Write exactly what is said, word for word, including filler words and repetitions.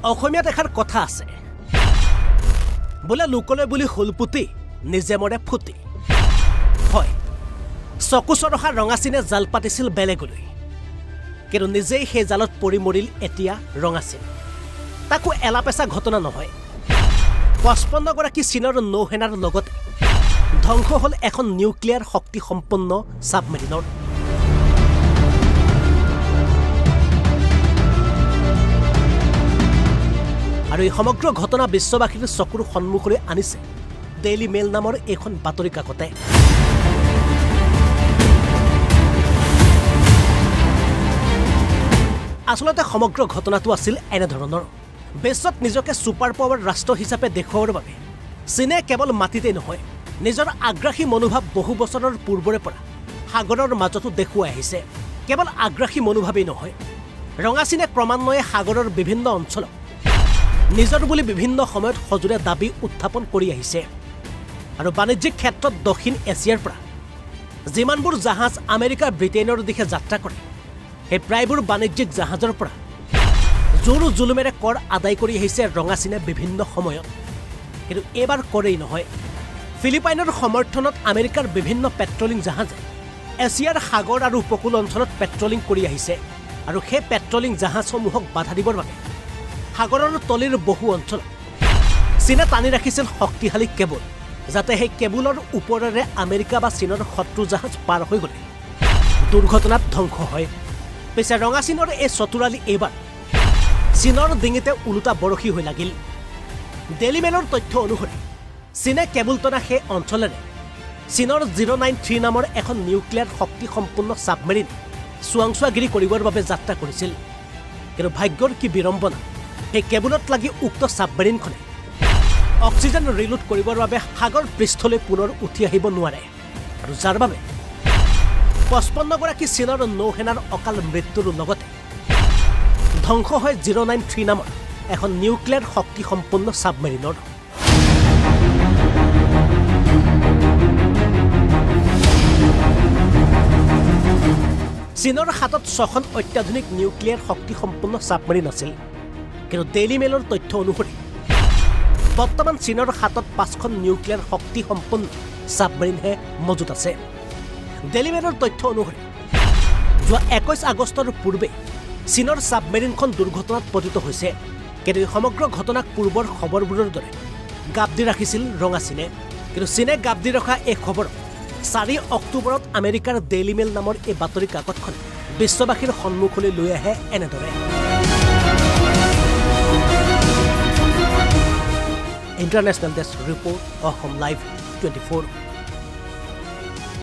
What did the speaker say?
অসমীয়াত এষাৰ কথা আছে বোলে লোকলৈ বুলি হলপুতি নিজে মৰে ফুটি হয় চকু চৰহা ৰঙাচিনে জাল পাতিছিল বেলেগলৈ কিন্তু নিজেই সেই জালত পৰি মৰিল এতিয়া ৰঙাচিন তাকো এলাপেচা ঘটনা নহয় পঁচপন্ন গৰাকী চীনৰ নৌসেনাৰ লগতে ধ্বংস হল এখন নিউক্লিয়াৰ শক্তি সম্পন্ন সাবমেৰিনৰ আৰু এই সমগ্ৰ ঘটনা বিশ্ববাসীৰ চকুৰ সন্মুখলৈ আনিছে ডেইলি মেইল নামৰ এখন বাতৰি কাকতে আসলতে সমগ্ৰ ঘটনাটো আছিল এনে ধৰণৰ বিশ্বত নিজকে সুপাৰ পাৱাৰ ৰাষ্ট্ৰ হিচাপে দেখুৱাৰ বাবে চীনে কেৱল মাটিতে নহয় নিজৰ আগ্ৰাসী মনোভাৱ বহু বছৰৰ পূৰ্বৰে পৰা সাগৰৰ মাজতো দেখুৱাই আহিছে কেৱল আগ্ৰাসী মনোভাৱেই নহয় ৰঙা চীনে ক্ৰমান্বয়ে সাগৰৰ বিভিন্ন অঞ্চল নিজৰ বুলি বিভিন্ন সময়ত সজুৰে দাবী উত্থাপন কৰি আহিছে আৰু বাণিজ্যিক ক্ষেত্ৰত দক্ষিণ এছিয়াৰ পৰা যিমানবোৰ জাহাজ আমেৰিকা ব্ৰিটেইনৰ দিশে যাত্ৰা কৰে এই প্ৰায়বোৰ বাণিজ্যিক জাহাজৰ পৰা জোৰ জুলুমেৰে কৰ আদায় কৰি আহিছে ৰঙা চীনে বিভিন্ন সময়ত কিন্তু এবাৰ কৰেই নহয় ফিলিপাইনৰ সমৰ্থনত আমেৰিকাৰ বিভিন্ন পেট্ৰলিং জাহাজে এছিয়াৰ সাগৰ আৰু উপকূল অঞ্চলত পেট্ৰলিং কৰি আহিছে আৰু সেই পেট্ৰলিং জাহাজসমূহক বাধা দিবৰ বাবে সাগৰৰ তলিৰ বহু অঞ্চল চীনে টানি ৰাখিছিল শক্তিশালী কেবল যাতে সেই কেবুলৰ ওপৰেৰে আমেৰিকা বা চীনৰ শত্ৰু জাহাজ পাৰ হৈ গ'লে দুৰ্ঘটনাত ধ্বংস হয় পিছে ৰঙা চীনৰ এই চতুৰালি এইবাৰ চীনৰ ডিঙিতে উলুটা বৰশী হৈ লাগিল ডেইলি মেইলৰ তথ্য অনুসৰি চীনে কেবুল টনা সেই অঞ্চলেৰে চীনৰ জিৰ' নাইন থ্ৰী নামৰ এখন নিউক্লিয়াৰ শক্তি সম্পন্ন সাবমেৰিন চোৱাংচোৱাগিৰি কৰিবৰ বাবে যাত্ৰা কৰিছিল কিন্তু ভাগ্যৰ কি বিড়ম্বনা এই কেবুলত লাগি উক্ত সাবমেৰিনখনে অক্সিজেন ৰিলোড কৰিবৰ বাবে সাগৰ পৃষ্ঠলৈ পুনৰ উঠি আহিব নোৱাৰে আৰু যাৰ বাবে পঁচপন্ন গৰাকী চীনৰ নৌসেনাৰ অকাল মৃত্যুৰ লগতে ধ্বংস হয় জিৰ' নাইন থ্ৰী নামৰ এখন নিউক্লিয়াৰ শক্তি সম্পন্ন সাবমেৰিনৰ চীনৰ হাতত ছখন অত্যাধুনিক নিউক্লিয়াৰ শক্তি সম্পন্ন সাবমেৰিন আছিল কিন্তু ডেইলি মেইলৰ তথ্য অনুসৰি বৰ্তমান চীনৰ হাতত পাঁচখন নিউক্লিয়াৰ শক্তি সম্পন্ন সাবমেৰিনহে মজুত আছে ডেইলি মেইলৰ তথ্য অনুসৰি যোৱা একৈশ আগষ্টৰ পূৰ্বে চীনৰ সাবমেৰিনখন দুৰ্ঘটনাত পতিত হৈছে কিন্তু সমগ্ৰ ঘটনাক পূৰ্বৰ খবৰবোৰৰ দৰে গাপ দি ৰাখিছিল ৰঙা চীনে কিন্তু চীনে গাপ দি ৰখা এই খবৰ চাৰি অক্টোবৰত আমেৰিকাৰ ডেইলি মেইল নামৰ এই বাতৰি কাকতখন বিশ্ববাসীৰ সন্মুখলৈ লৈ আহে এনেদৰে International Desk Report, Asom Live twenty-four.